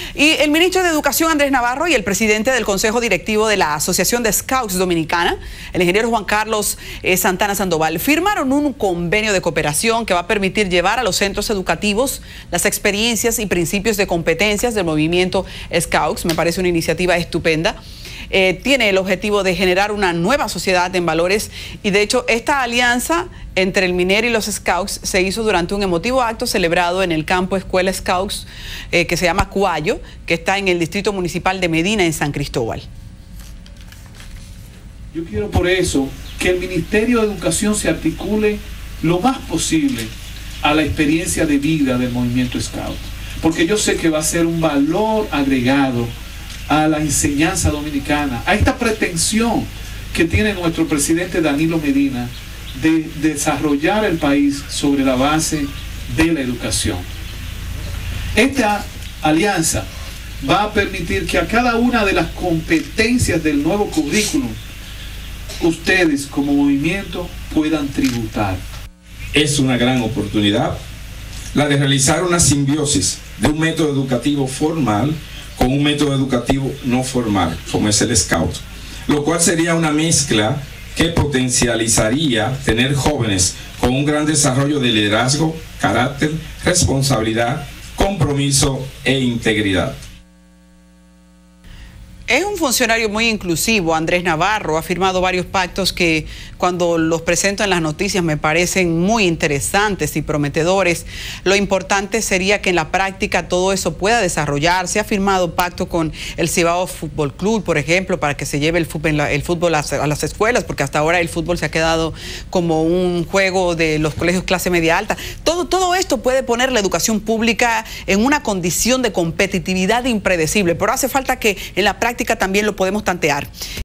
Y el ministro de Educación, Andrés Navarro, y el presidente del Consejo Directivo de la Asociación de Scouts Dominicana, el ingeniero Juan Carlos Santana Sandoval, firmaron un convenio de cooperación que va a permitir llevar a los centros educativos las experiencias y principios de competencias del movimiento Scouts. Me parece una iniciativa estupenda. Tiene el objetivo de generar una nueva sociedad en valores y de hecho esta alianza entre el MINER y los Scouts se hizo durante un emotivo acto celebrado en el campo Escuela Scouts que se llama Cuayo, que está en el distrito municipal de Medina, en San Cristóbal. Yo quiero por eso que el Ministerio de Educación se articule lo más posible a la experiencia de vida del movimiento Scout, porque yo sé que va a ser un valor agregado a la enseñanza dominicana, a esta pretensión que tiene nuestro presidente Danilo Medina de desarrollar el país sobre la base de la educación. Esta alianza va a permitir que a cada una de las competencias del nuevo currículum ustedes como movimiento puedan tributar. Es una gran oportunidad la de realizar una simbiosis de un método educativo formal con un método educativo no formal, como es el Scout, lo cual sería una mezcla que potencializaría tener jóvenes con un gran desarrollo de liderazgo, carácter, responsabilidad, compromiso e integridad. Es un funcionario muy inclusivo, Andrés Navarro. Ha firmado varios pactos que cuando los presento en las noticias me parecen muy interesantes y prometedores. Lo importante sería que en la práctica todo eso pueda desarrollarse. Ha firmado pacto con el Cibao Fútbol Club, por ejemplo, para que se lleve el fútbol a las escuelas, porque hasta ahora el fútbol se ha quedado como un juego de los colegios clase media alta. Todo esto puede poner la educación pública en una condición de competitividad impredecible, pero hace falta que en la práctica también lo podemos tantear.